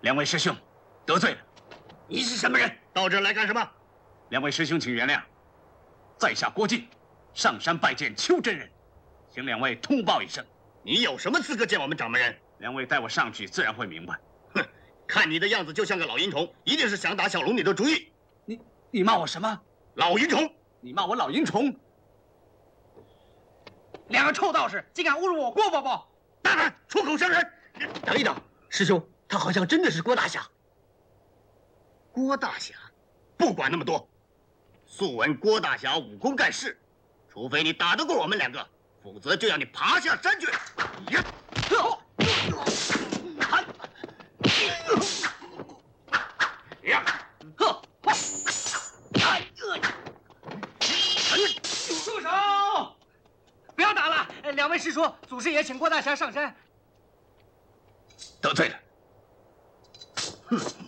两位师兄，得罪了。 你是什么人？到这儿来干什么？ 两位师兄，请原谅，在下郭靖，上山拜见邱真人，请两位通报一声。 你有什么资格见我们掌门人？ 两位带我上去，自然会明白。 哼，看你的样子就像个老淫虫，一定是想打小龙女的主意。 你骂我什么？ 老淫虫！ 你骂我老淫虫？ 两个臭道士竟敢侮辱我郭伯伯！ 大胆，出口伤人！ 等一等，师兄，他好像真的是郭大侠。 郭大侠，不管那么多。素闻郭大侠武功盖世，除非你打得过我们两个，否则就要你爬下山去。 住手！不要打了！两位师叔，祖师爷请郭大侠上山。 得罪了。哼。